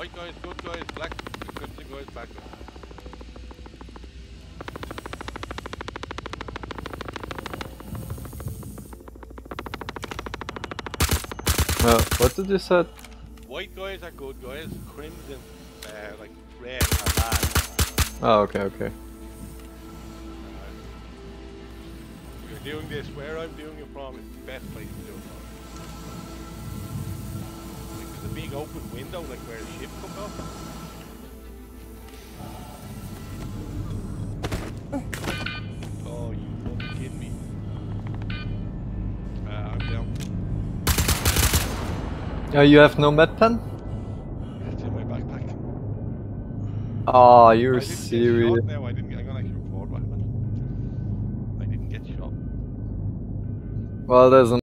White guys, good guys, black, good guys, bad guys. What did you say? White guys are good guys, crimson, like red are bad. Oh, okay, okay. If you're doing this where I'm doing it from, it's the best place to do it from. Like there's a big open window, like where the ship comes up. Oh, you fucking kidding me? I'm down. You have no med pen? It's in my backpack. Oh, you're I didn't serious. get shot now. I'm gonna actually record what happened. I didn't get shot. Well, there's an